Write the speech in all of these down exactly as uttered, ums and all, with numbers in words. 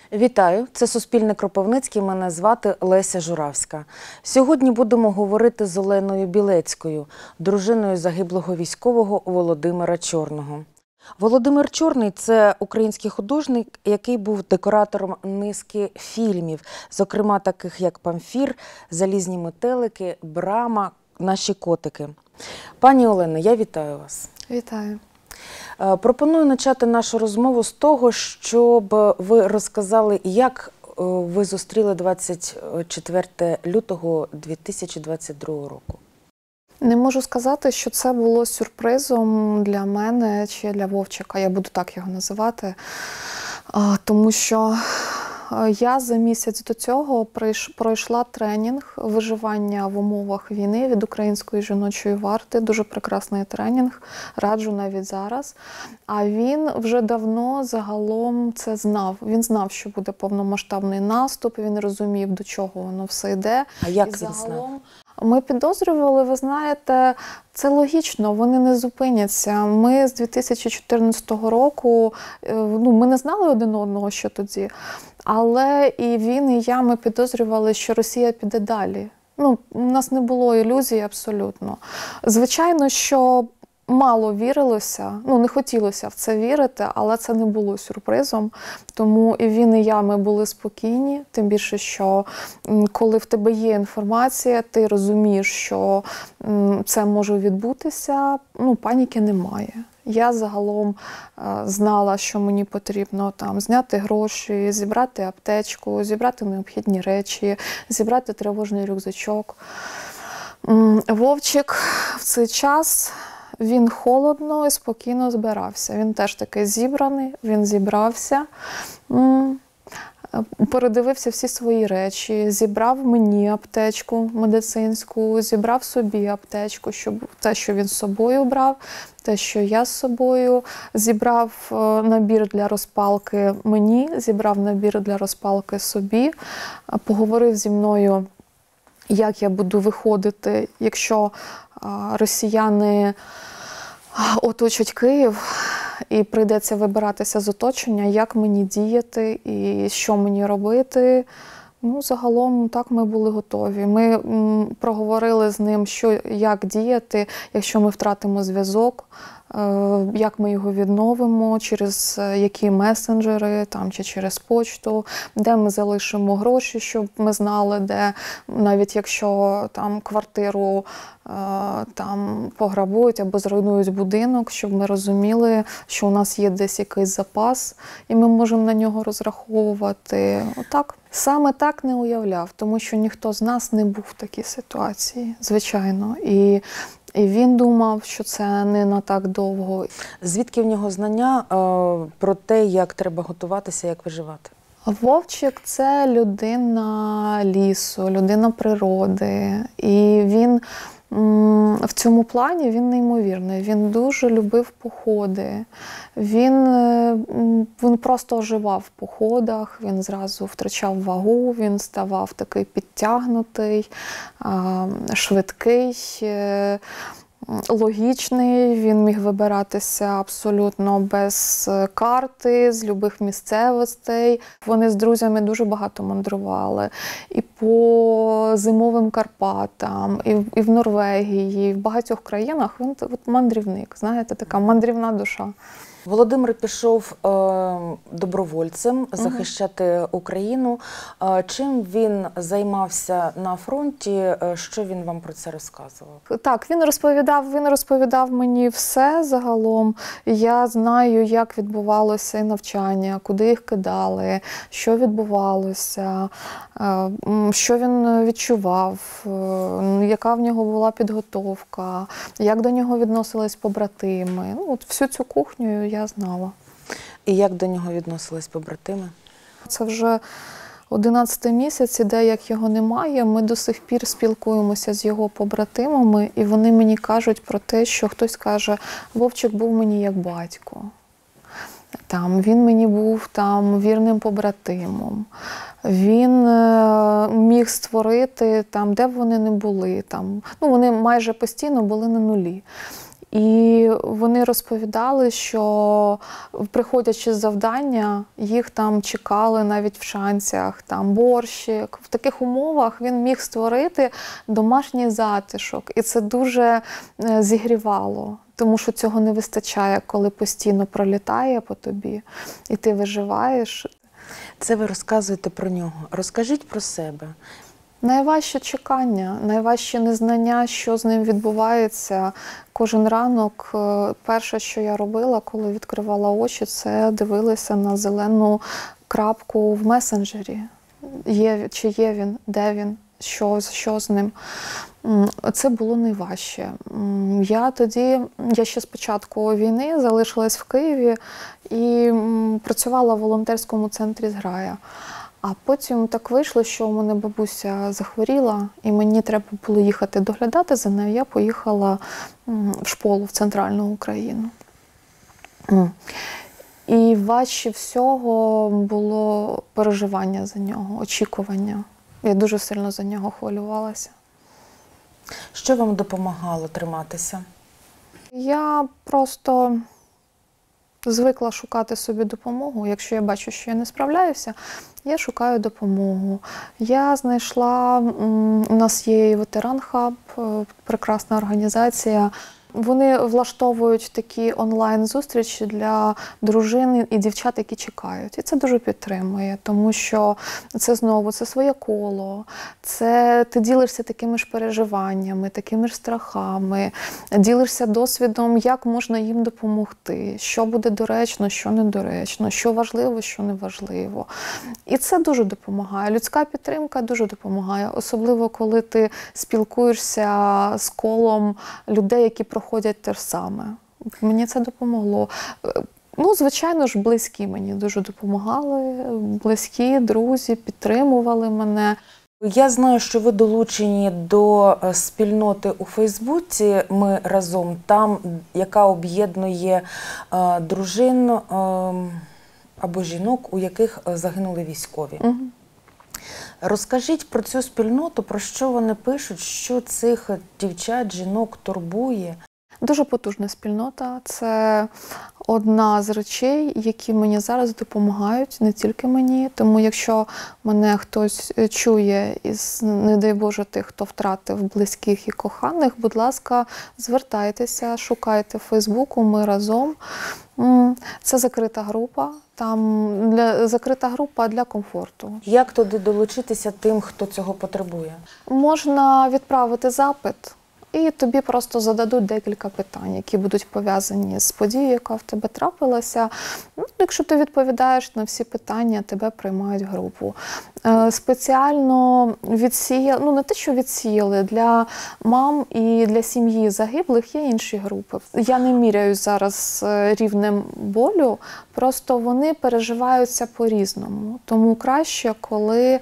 Вітаю! Це Суспільне Кропивницький, мене звати Леся Журавська. Сьогодні будемо говорити з Оленою Білецькою, дружиною загиблого військового Володимира Чорного. Володимир Чорний – це український художник, який був декоратором низки фільмів, зокрема таких як «Памфір», «Залізні метелики», «Брама», «Наші котики». Пані Олено, я вітаю вас. Вітаю. Пропоную почати нашу розмову з того, щоб ви розказали, як ви зустріли двадцять четвертого лютого дві тисячі двадцять другого року. Не можу сказати, що це було сюрпризом для мене чи для Вовчика, я буду так його називати, тому що я за місяць до цього пройшла тренінг виживання в умовах війни від Української жіночої варти. Дуже прекрасний тренінг, раджу навіть зараз. А він вже давно загалом це знав. Він знав, що буде повномасштабний наступ, він розумів, до чого воно все йде. А як І він загалом... знав? Ми підозрювали, ви знаєте, це логічно, вони не зупиняться. Ми з дві тисячі чотирнадцятого року, ну, ми не знали один одного, що тоді, але і він, і я, ми підозрювали, що Росія піде далі. Ну, у нас не було ілюзій абсолютно. Звичайно, що мало вірилося, ну не хотілося в це вірити, але це не було сюрпризом. Тому і він, і я, ми були спокійні. Тим більше, що коли в тебе є інформація, ти розумієш, що це може відбутися, ну паніки немає. Я загалом е, знала, що мені потрібно там зняти гроші, зібрати аптечку, зібрати необхідні речі, зібрати тривожний рюкзачок. Вовчик в цей час... Він холодно і спокійно збирався. Він теж таки зібраний, він зібрався, передивився всі свої речі, зібрав мені аптечку медицинську, зібрав собі аптечку, щоб те, що він з собою брав, те, що я з собою, зібрав набір для розпалки мені, зібрав набір для розпалки собі, поговорив зі мною, як я буду виходити, якщо росіяни оточать Київ і прийдеться вибиратися з оточення, як мені діяти і що мені робити. Ну, загалом так ми були готові. Ми м, проговорили з ним, що, як діяти, якщо ми втратимо зв'язок, е, як ми його відновимо, через які месенджери, там, чи через почту, де ми залишимо гроші, щоб ми знали, де, навіть якщо там квартиру е, там, пограбують або зруйнують будинок, щоб ми розуміли, що у нас є десь якийсь запас, і ми можемо на нього розраховувати. Отак. Саме так не уявляв, тому що ніхто з нас не був в такій ситуації, звичайно. І, і він думав, що це не на так довго. Звідки в нього знання е, про те, як треба готуватися, як виживати? Вовчик – це людина лісу, людина природи. І він в цьому плані він неймовірний. Він дуже любив походи. Він, він просто оживав в походах, він зразу втрачав вагу, він ставав такий підтягнутий, швидкий, логічний, він міг вибиратися абсолютно без карти, з любих місцевостей. Вони з друзями дуже багато мандрували. І по зимовим Карпатам, і в, і в Норвегії, і в багатьох країнах він от мандрівник, знаєте, така мандрівна душа. Володимир пішов е, добровольцем захищати Україну. Е, чим він займався на фронті? Е, що він вам про це розказував? Так, він розповідав, він розповідав мені все загалом. Я знаю, як відбувалося навчання, куди їх кидали, що відбувалося, е, що він відчував, е, яка в нього була підготовка, як до нього відносились побратими. Ну, от всю цю кухню я знала. І як до нього відносились побратими? Це вже одинадцятий місяць, іде, як його немає. Ми до сих пір спілкуємося з його побратимами, і вони мені кажуть про те, що хтось каже, Вовчик був мені як батько. Там, він мені був там вірним побратимом. Він е, міг створити там, де б вони не були. Там, ну, вони майже постійно були на нулі. І вони розповідали, що приходячи з завдання, їх там чекали навіть в шанцях, там борщик. В таких умовах він міг створити домашній затишок. І це дуже зігрівало, тому що цього не вистачає, коли постійно пролітає по тобі, і ти виживаєш. Це ви розказуєте про нього. Розкажіть про себе. Найважче чекання, найважче незнання, що з ним відбувається. Кожен ранок перше, що я робила, коли відкривала очі, це дивилася на зелену крапку в месенджері. Є, чи є він, де він, що, що з ним. Це було найважче. Я тоді, я ще з початку війни залишилась в Києві і працювала в волонтерському центрі «Зграя». А потім так вийшло, що у мене бабуся захворіла, і мені треба було їхати доглядати за нею. Я поїхала в школу в центральну Україну. І важче всього було переживання за нього, очікування. Я дуже сильно за нього хвилювалася. Що вам допомагало триматися? Я просто звикла шукати собі допомогу. Якщо я бачу, що я не справляюся, я шукаю допомогу. Я знайшла, у нас є ветеран-хаб, прекрасна організація. Вони влаштовують такі онлайн-зустрічі для дружин і дівчат, які чекають. І це дуже підтримує, тому що це знову, це своє коло, це ти ділишся такими ж переживаннями, такими ж страхами, ділишся досвідом, як можна їм допомогти, що буде доречно, що недоречно, що важливо, що не важливо. І це дуже допомагає. Людська підтримка дуже допомагає, особливо коли ти спілкуєшся з колом людей, які проходять те ж саме. Мені це допомогло. Ну, звичайно ж, близькі мені дуже допомагали. Близькі, друзі підтримували мене. Я знаю, що ви долучені до спільноти у Фейсбуці «Ми разом», там, яка об'єднує е, дружин е, або жінок, у яких загинули військові. Угу. Розкажіть про цю спільноту, про що вони пишуть, що цих дівчат, жінок турбує. Дуже потужна спільнота. Це одна з речей, які мені зараз допомагають, не тільки мені. Тому якщо мене хтось чує із, не дай Боже, тих, хто втратив близьких і коханих, будь ласка, звертайтеся, шукайте в Фейсбуку «Ми разом». Це закрита група. Там для, закрита група для комфорту. Як туди долучитися тим, хто цього потребує? Можна відправити запит, і тобі просто зададуть декілька питань, які будуть пов'язані з подією, яка в тебе трапилася. Ну, якщо ти відповідаєш на всі питання, тебе приймають в групу. Е, спеціально відсіяли, ну не те, що відсіяли, для мам і для сім'ї загиблих є інші групи. Я не міряю зараз рівнем болю, просто вони переживаються по-різному. Тому краще, коли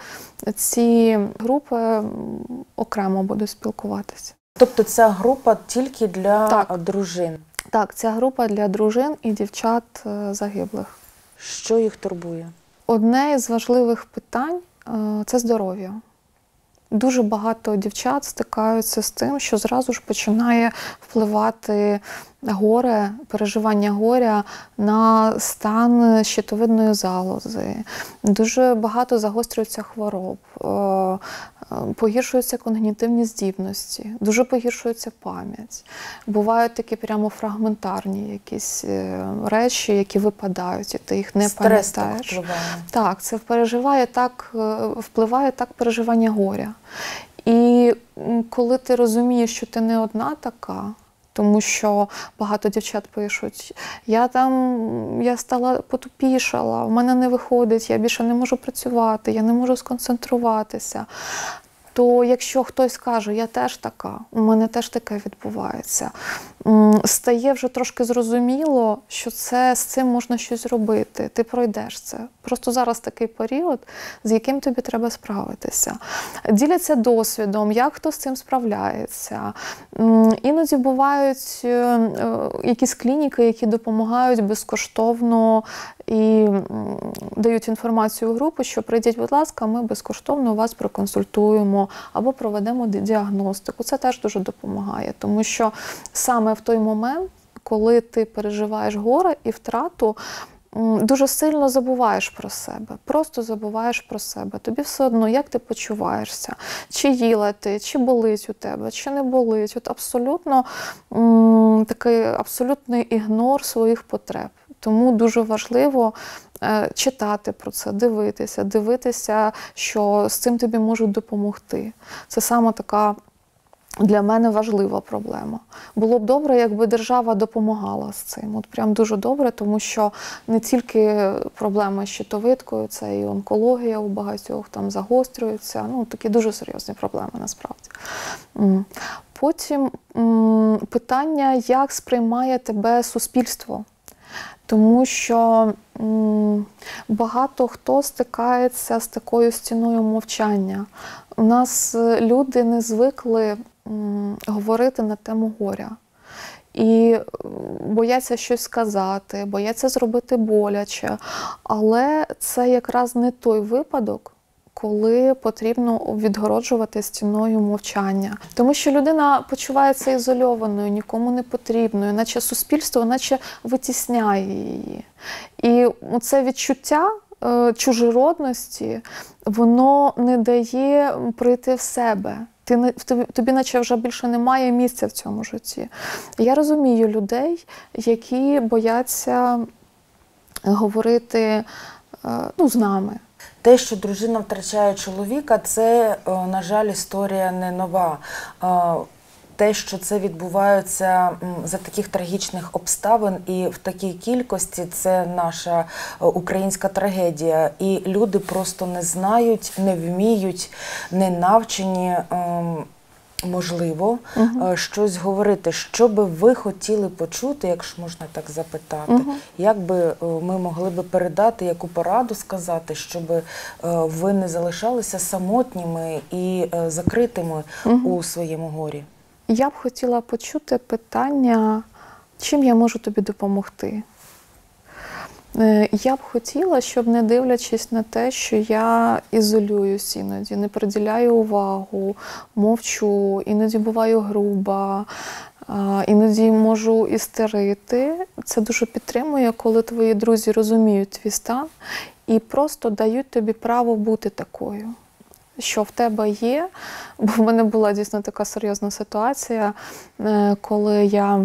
ці групи окремо будуть спілкуватися. Тобто ця група тільки для Так. дружин? Так, ця група для дружин і дівчат загиблих. Що їх турбує? Одне із важливих питань – це здоров'я. Дуже багато дівчат стикаються з тим, що зразу ж починає впливати горе, переживання горя на стан щитовидної залози. Дуже багато загострюється хвороб, погіршуються когнітивні здібності, дуже погіршується пам'ять. Бувають такі прямо фрагментарні якісь речі, які випадають, і ти їх не Стрес пам'ятаєш. так впливає. Так, це переживає так, впливає так переживання горя. І коли ти розумієш, що ти не одна така, тому що багато дівчат пишуть, я там, я стала потупішала, в мене не виходить, я більше не можу працювати, я не можу сконцентруватися. То якщо хтось каже, я теж така, у мене теж таке відбувається, стає вже трошки зрозуміло, що це, з цим можна щось зробити, ти пройдеш це. Просто зараз такий період, з яким тобі треба справитися. Діляться досвідом, як хто з цим справляється. Іноді бувають якісь клініки, які допомагають безкоштовно і дають інформацію у групу, що прийдіть, будь ласка, ми безкоштовно вас проконсультуємо. допоможемо, або проведемо діагностику. Це теж дуже допомагає, тому що саме в той момент, коли ти переживаєш горе і втрату, дуже сильно забуваєш про себе, просто забуваєш про себе. Тобі все одно, як ти почуваєшся, чи їла ти, чи болить у тебе, чи не болить. От абсолютно м, такий абсолютний ігнор своїх потреб. Тому дуже важливо е, читати про це, дивитися, дивитися, що з цим тобі можуть допомогти. Це саме така для мене важлива проблема. Було б добре, якби держава допомагала з цим. От прям дуже добре, тому що не тільки проблема з щитовидкою, це і онкологія у багатьох там загострюється. Ну, такі дуже серйозні проблеми насправді. Потім питання, як сприймає тебе суспільство. Тому що м, багато хто стикається з такою стіною мовчання. У нас люди не звикли м, говорити на тему горя. І бояться щось сказати, бояться зробити боляче. Але це якраз не той випадок, коли потрібно відгороджувати стіною мовчання. Тому що людина почувається ізольованою, нікому не потрібною, наче суспільство, наче витісняє її. І це відчуття е, чужородності, воно не дає прийти в себе. Ти, не, тобі, тобі наче вже більше немає місця в цьому житті. Я розумію людей, які бояться говорити е, ну, з нами. Те, що дружина втрачає чоловіка, це, на жаль, історія не нова. Те, що це відбувається за таких трагічних обставин і в такій кількості, це наша українська трагедія. І люди просто не знають, не вміють, не навчені, можливо, угу. щось говорити. Що би ви хотіли почути, якщо можна так запитати? Угу. Як би ми могли би передати, яку пораду сказати, щоб ви не залишалися самотніми і закритими угу. у своєму горі? Я б хотіла почути питання, чим я можу тобі допомогти. Я б хотіла, щоб, не дивлячись на те, що я ізолююсь іноді, не приділяю увагу, мовчу, іноді буваю груба, іноді можу істерити. Це дуже підтримує, коли твої друзі розуміють твій стан і просто дають тобі право бути такою, що в тебе є. Бо в мене була дійсно така серйозна ситуація, коли я,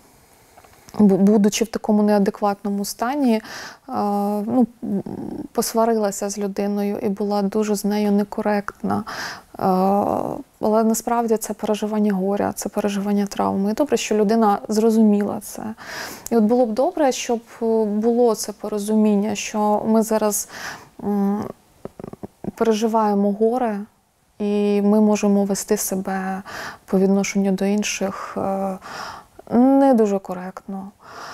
будучи в такому неадекватному стані, ну, посварилася з людиною і була дуже з нею некоректна. Але насправді це переживання горя, це переживання травми. І добре, що людина зрозуміла це. І от було б добре, щоб було це порозуміння, що ми зараз переживаємо горе, і ми можемо вести себе по відношенню до інших не дуже коректно.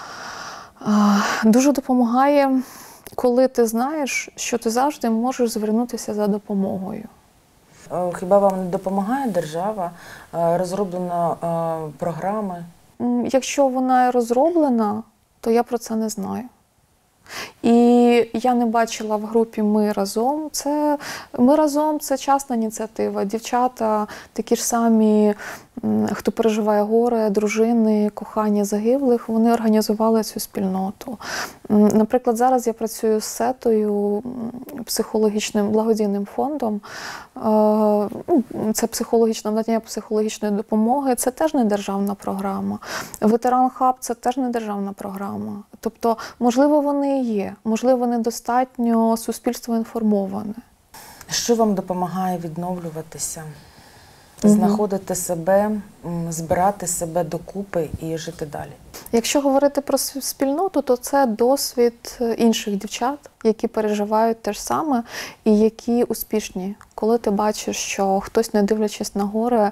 Дуже допомагає, коли ти знаєш, що ти завжди можеш звернутися за допомогою. Хіба вам не допомагає держава? Розроблено програми? Якщо вона розроблена, то я про це не знаю. І я не бачила в групі «Ми разом». Це, «Ми разом» – це частна ініціатива. Дівчата, такі ж самі, хто переживає горе, дружини, кохання загиблих, вони організували цю спільноту. Наприклад, зараз я працюю з Сетою, психологічним благодійним фондом. Це психологічне надання психологічної допомоги. Це теж не державна програма. Ветеран Хаб – це теж не державна програма. Тобто, можливо, вони і є. Можливо, недостатньо суспільство інформоване. Що вам допомагає відновлюватися? Угу. Знаходити себе, збирати себе докупи і жити далі? Якщо говорити про спільноту, то це досвід інших дівчат, які переживають те ж саме і які успішні. Коли ти бачиш, що хтось, не дивлячись на горе,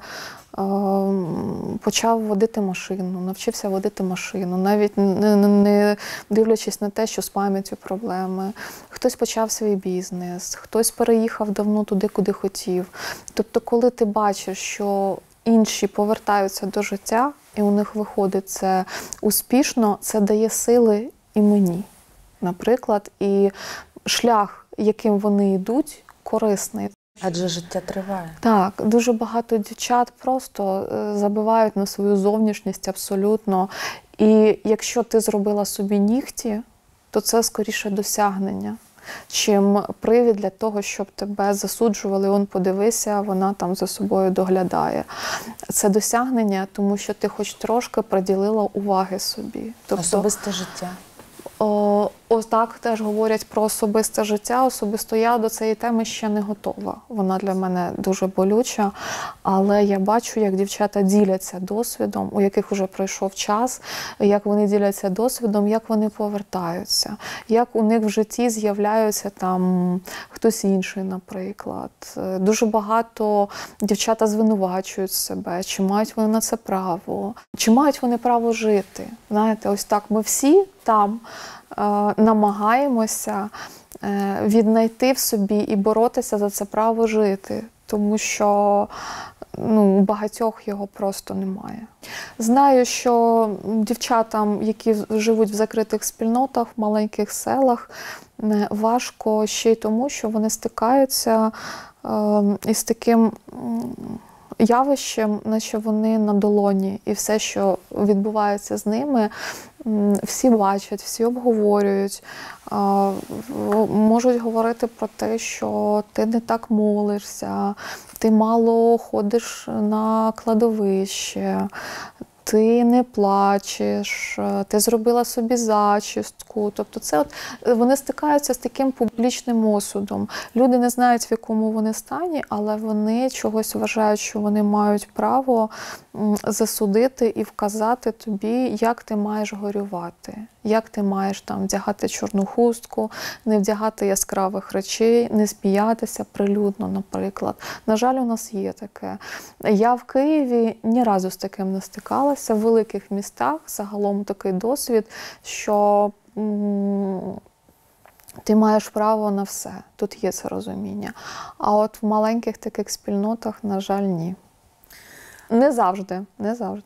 почав водити машину, навчився водити машину, навіть не дивлячись на те, що з пам'яттю проблеми. Хтось почав свій бізнес, хтось переїхав давно туди, куди хотів. Тобто, коли ти бачиш, що інші повертаються до життя, і у них виходить це успішно, це дає сили і мені, наприклад. І шлях, яким вони йдуть, корисний. Адже життя триває. Так, дуже багато дівчат просто е, забивають на свою зовнішність абсолютно. І якщо ти зробила собі нігті, то це скоріше досягнення, чим привід для того, щоб тебе засуджували. Он, подивися, вона там за собою доглядає. Це досягнення, тому що ти хоч трошки приділила уваги собі. Тобто, Особисте життя. О, ось так теж говорять про особисте життя. Особисто я до цієї теми ще не готова. Вона для мене дуже болюча, але я бачу, як дівчата діляться досвідом, у яких вже пройшов час, як вони діляться досвідом, як вони повертаються, як у них в житті з'являються там хтось інший, наприклад. Дуже багато дівчата звинувачують себе, чи мають вони на це право, чи мають вони право жити. Знаєте, ось так ми всі там е, намагаємося е, віднайти в собі і боротися за це право жити, тому що ну, у багатьох його просто немає. Знаю, що дівчатам, які живуть в закритих спільнотах, в маленьких селах, е, важко ще й тому, що вони стикаються е, із таким явищем, наче вони на долоні, і все, що відбувається з ними, всі бачать, всі обговорюють, можуть говорити про те, що ти не так молишся, ти мало ходиш на кладовище, ти не плачеш, ти зробила собі зачістку. Тобто це от, вони стикаються з таким публічним осудом. Люди не знають, в якому вони стані, але вони чогось вважають, що вони мають право засудити і вказати тобі, як ти маєш горювати, як ти маєш там вдягати чорну хустку, не вдягати яскравих речей, не сміятися прилюдно, наприклад. На жаль, у нас є таке. Я в Києві ні разу з таким не стикалася. В великих містах загалом такий досвід, що м ти маєш право на все. Тут є це розуміння. А от в маленьких таких спільнотах, на жаль, ні. Не завжди, не завжди.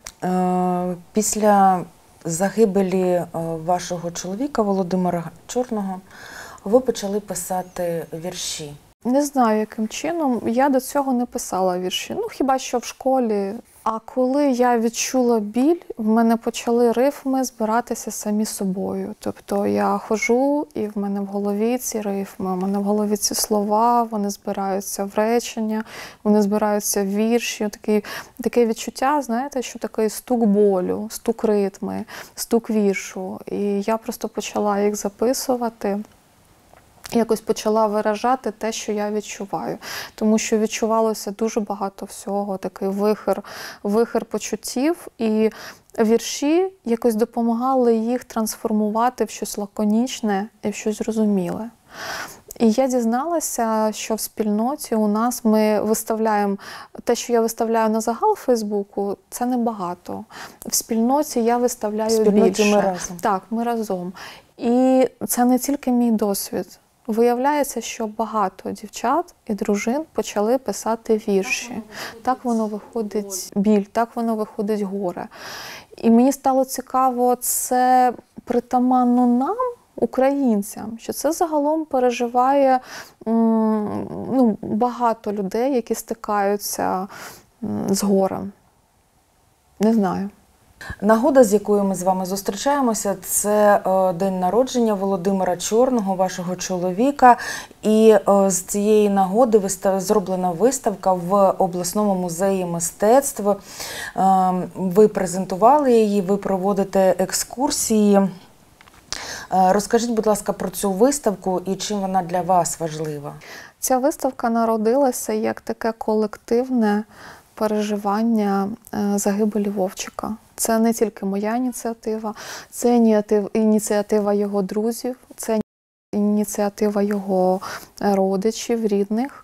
Е, після загибелі вашого чоловіка Володимира Чорного ви почали писати вірші. Не знаю, яким чином. Я до цього не писала вірші. Ну, хіба що в школі. А коли я відчула біль, в мене почали рифми збиратися самі собою. Тобто я ходжу, і в мене в голові ці рифми, в мене в голові ці слова, вони збираються в речення, вони збираються в вірші. Таке, таке відчуття, знаєте, що такий стук болю, стук ритми, стук віршу. І я просто почала їх записувати. Якось почала виражати те, що я відчуваю. Тому що відчувалося дуже багато всього, такий вихор, вихор почуттів. І вірші якось допомагали їх трансформувати в щось лаконічне і в щось зрозуміле. І я дізналася, що в спільноті у нас ми виставляємо, те, що я виставляю на загал в Фейсбуку, це небагато. В спільноті я виставляю більше. В спільноті ми разом. Так, ми разом. І це не тільки мій досвід. Виявляється, що багато дівчат і дружин почали писати вірші. Так воно виходить біль, так воно виходить горе. І мені стало цікаво, це притаманно нам, українцям, що це загалом переживає ну, багато людей, які стикаються з горем. Не знаю. Нагода, з якою ми з вами зустрічаємося, це е, день народження Володимира Чорного, вашого чоловіка. І е, з цієї нагоди вистав, зроблена виставка в обласному музеї мистецтв. Е, ви презентували її, ви проводите екскурсії. Е, розкажіть, будь ласка, про цю виставку і чим вона для вас важлива? Ця виставка народилася як таке колективне переживання е, загибелі Вовчика. Це не тільки моя ініціатива, це ініціатива його друзів, це ініціатива його родичів, рідних.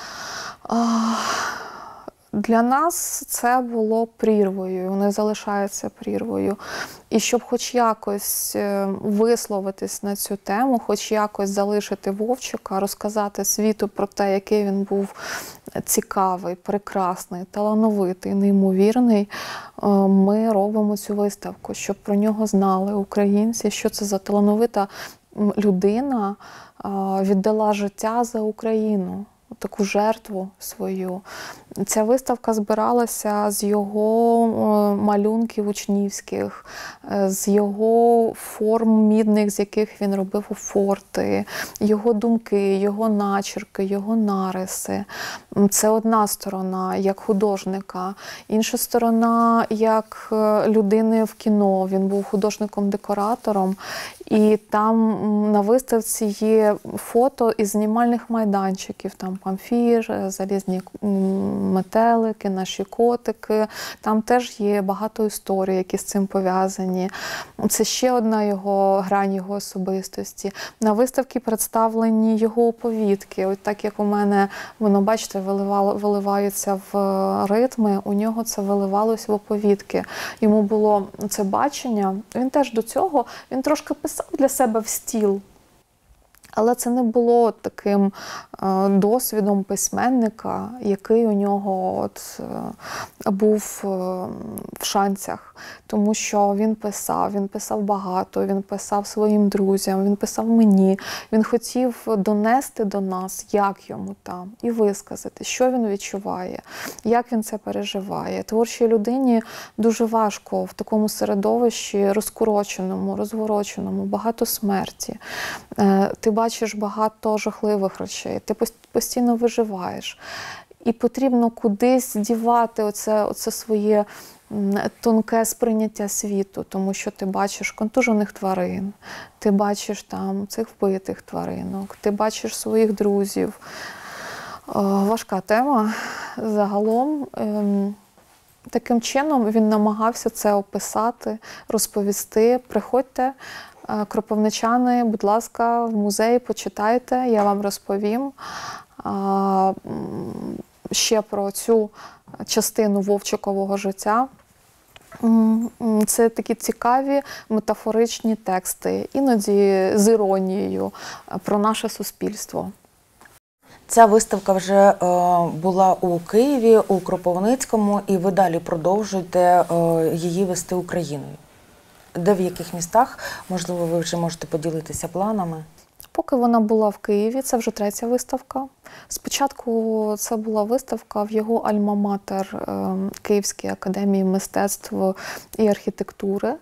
Для нас це було прірвою, воно залишається прірвою. І щоб хоч якось висловитись на цю тему, хоч якось залишити Вовчика, розказати світу про те, який він був цікавий, прекрасний, талановитий, неймовірний, ми робимо цю виставку, щоб про нього знали українці, що це за талановита людина віддала життя за Україну. таку жертву свою. Ця виставка збиралася з його малюнків учнівських, з його форм мідних, з яких він робив форти, його думки, його начерки, його нариси. Це одна сторона, як художника. Інша сторона, як людини в кіно. Він був художником-декоратором. І там на виставці є фото із знімальних майданчиків. Там Памфір, залізні метелики, наші котики. Там теж є багато історій, які з цим пов'язані. Це ще одна його грань його особистості. На виставці представлені його оповідки. От так як у мене, воно, бачите, виливало, виливаються в ритми, у нього це виливалося в оповідки. Йому було це бачення. Він теж до цього, він трошки писав для себе в стіл. Але це не було таким е, досвідом письменника, який у нього от, е, був е, в шанцях. Тому що він писав, він писав багато, він писав своїм друзям, він писав мені. Він хотів донести до нас, як йому там, і висказати, що він відчуває, як він це переживає. Творчій людині дуже важко в такому середовищі розкуроченому, розвороченому, багато смерті. Е, ти бачиш багато жахливих речей, ти постійно виживаєш. І потрібно кудись дівати оце, оце своє тонке сприйняття світу, тому що ти бачиш контужених тварин, ти бачиш там цих вбитих тваринок, ти бачиш своїх друзів. О, важка тема. Загалом ем, таким чином він намагався це описати, розповісти. Приходьте, кропивничани, будь ласка, в музей почитайте, я вам розповім а, ще про цю частину вовчикового життя. Це такі цікаві метафоричні тексти, іноді з іронією про наше суспільство. Ця виставка вже е, була у Києві, у Кропивницькому, і ви далі продовжуєте е, її вести Україною. Де, в яких містах, можливо, ви вже можете поділитися планами? Поки вона була в Києві, це вже третя виставка. Спочатку це була виставка в його альма-матер Київській академії мистецтв і архітектури.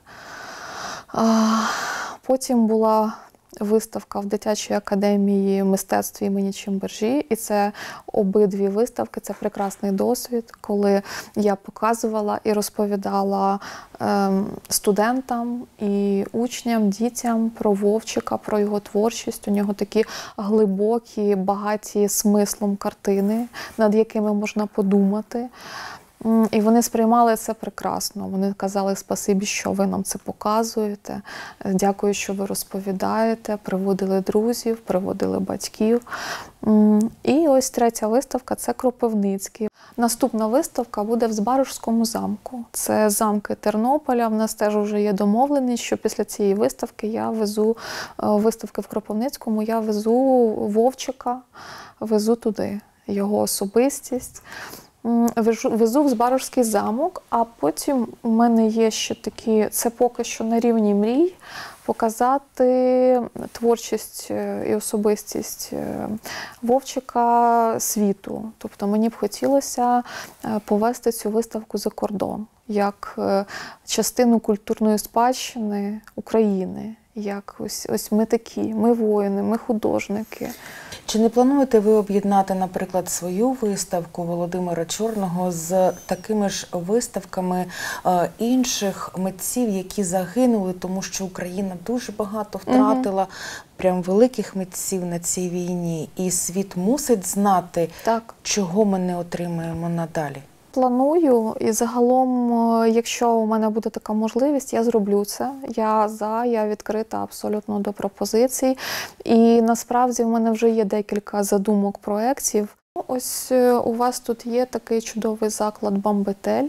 Потім була виставка в дитячій академії мистецтв імені Чимбержі. І це обидві виставки, це прекрасний досвід, коли я показувала і розповідала ем, студентам і учням, дітям про Вовчика, про його творчість. У нього такі глибокі, багаті смислом картини, над якими можна подумати. І вони сприймали це прекрасно. Вони казали: спасибі, що ви нам це показуєте, дякую, що ви розповідаєте, приводили друзів, приводили батьків. І ось третя виставка – це Кропивницький. Наступна виставка буде в Збаражському замку. Це замки Тернополя. В нас теж вже є домовленість, що після цієї виставки я везу, виставки в Кропивницькому, я везу Вовчика, везу туди його особистість. Везу в Збаражський замок, а потім у мене є ще такі, це поки що на рівні мрій, показати творчість і особистість Вовчика світу. Тобто мені б хотілося повести цю виставку за кордон, як частину культурної спадщини України. Як ось, ось ми такі, ми воїни, ми художники. Чи не плануєте ви об'єднати, наприклад, свою виставку Володимира Чорного з такими ж виставками е, інших митців, які загинули, тому що Україна дуже багато втратила, угу. прям великих митців на цій війні, і світ мусить знати, так. чого ми не отримаємо надалі? Планую, і загалом, якщо у мене буде така можливість, я зроблю це. Я за, я відкрита абсолютно до пропозицій. І насправді в мене вже є декілька задумок проєктів. Ось у вас тут є такий чудовий заклад «Бамбетель».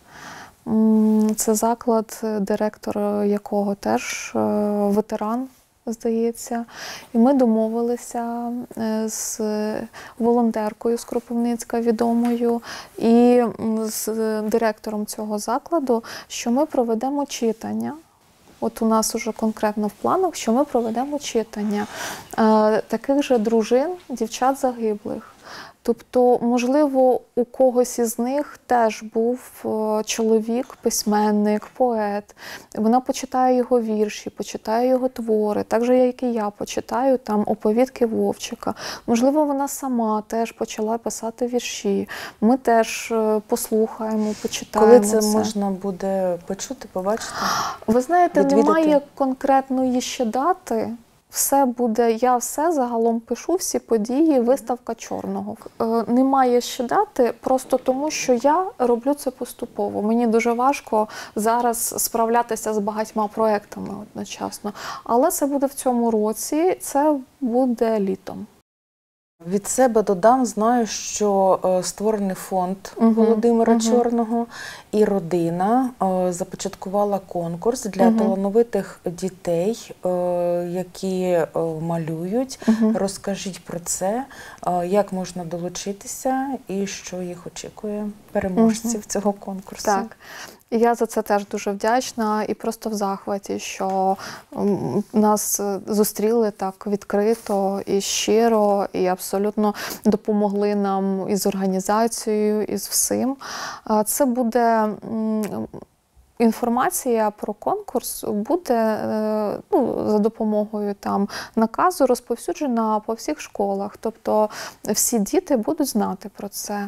Це заклад, директор якого теж ветеран, здається. І ми домовилися з волонтеркою з Кропивницька, відомою, і з директором цього закладу, що ми проведемо читання. От у нас уже конкретно в планах, що ми проведемо читання таких же дружин, дівчат загиблих. Тобто, можливо, у когось із них теж був е, чоловік, письменник, поет. Вона почитає його вірші, почитає його твори, так же, як і я почитаю там оповідки Вовчика. Можливо, вона сама теж почала писати вірші. Ми теж е, послухаємо, почитаємо. Коли це, це можна буде почути, побачити? Ви знаєте, відвідати? Немає конкретної ще дати. Все буде, я все загалом пишу, всі події, виставка Чорного. Е, немає ще дати, просто тому, що я роблю це поступово. Мені дуже важко зараз справлятися з багатьма проектами одночасно. Але це буде в цьому році, це буде літом. Від себе додам, знаю, що е, створений фонд угу, Володимира угу. Чорного і родина е, започаткувала конкурс для угу. талановитих дітей, е, які е, малюють. Угу. Розкажіть про це, е, як можна долучитися і що їх очікує переможців угу. цього конкурсу. Так. Я за це теж дуже вдячна і просто в захваті, що нас зустріли так відкрито і щиро, і абсолютно допомогли нам із організацією, із всім. Це буде... Інформація про конкурс буде ну, за допомогою там, наказу розповсюджена по всіх школах. Тобто всі діти будуть знати про це.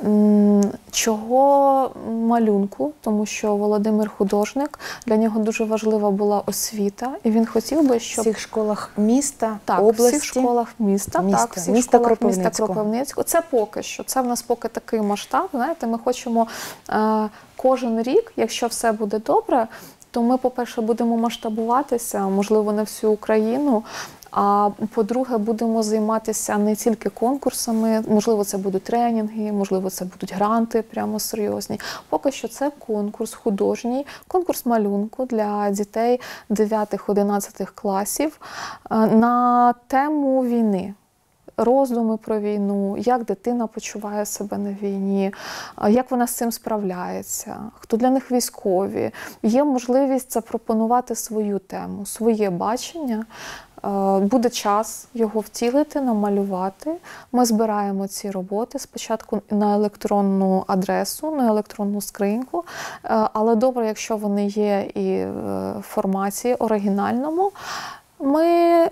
Чого малюнку? Тому що Володимир художник, для нього дуже важлива була освіта. І він хотів би, щоб... В всіх школах міста, так, області? в всіх школах міста. Міста, так, в всіх міста школах Кропивницького. міста Кропивницького. Це поки що. Це в нас поки такий масштаб. Знаєте, ми хочемо... Е Кожен рік, якщо все буде добре, то ми, по-перше, будемо масштабуватися, можливо, на всю Україну, а по-друге, будемо займатися не тільки конкурсами, можливо, це будуть тренінги, можливо, це будуть гранти прямо серйозні. Поки що це конкурс художній, конкурс малюнку для дітей дев'ятих-одинадцятих класів на тему війни. Роздуми про війну, як дитина почуває себе на війні, як вона з цим справляється, хто для них військові. Є можливість запропонувати свою тему, своє бачення. Буде час його втілити, намалювати. Ми збираємо ці роботи спочатку на електронну адресу, на електронну скриньку. Але добре, якщо вони є і в форматі оригінальному, ми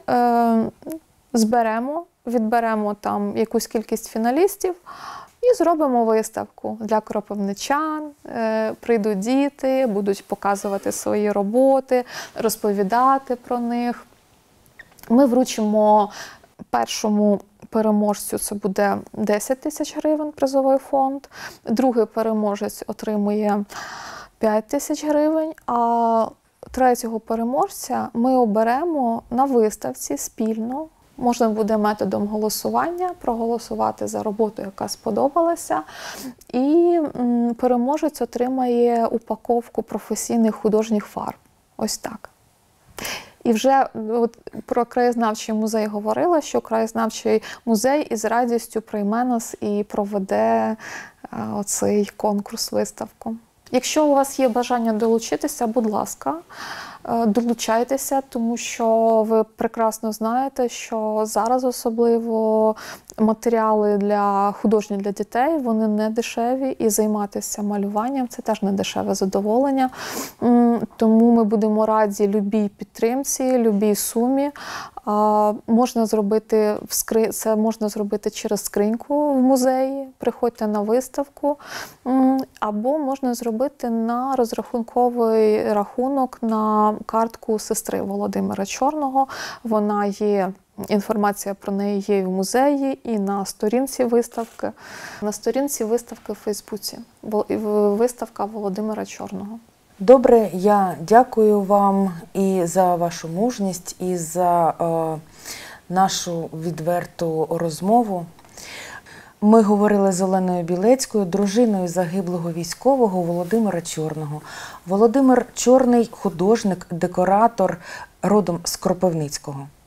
зберемо, відберемо там якусь кількість фіналістів і зробимо виставку для кропивничан. Е, прийдуть діти, будуть показувати свої роботи, розповідати про них. Ми вручимо першому переможцю, це буде десять тисяч гривень призовий фонд, другий переможець отримує п'ять тисяч гривень, а третього переможця ми оберемо на виставці спільно. Можна буде методом голосування проголосувати за роботу, яка сподобалася. І переможець отримає упаковку професійних художніх фарб. Ось так. І вже от, про краєзнавчий музей говорила, що краєзнавчий музей із радістю прийме нас і проведе оцей конкурс-виставку. Якщо у вас є бажання долучитися, будь ласка, долучайтеся, тому що ви прекрасно знаєте, що зараз особливо матеріали для художні для дітей, вони не дешеві, і займатися малюванням – це теж не дешеве задоволення. Тому ми будемо раді любій підтримці, любій сумі. Можна зробити в скри... Це можна зробити через скриньку в музеї, приходьте на виставку, або можна зробити на розрахунковий рахунок на картку сестри Володимира Чорного. Вона є, інформація про неї є і в музеї, і на сторінці виставки. На сторінці виставки в Фейсбуці. Виставка Володимира Чорного. Добре, я дякую вам і за вашу мужність, і за е, нашу відверту розмову. Ми говорили з Оленою Білецькою, дружиною загиблого військового Володимира Чорного. Володимир Чорний – художник, декоратор, родом з Кропивницького.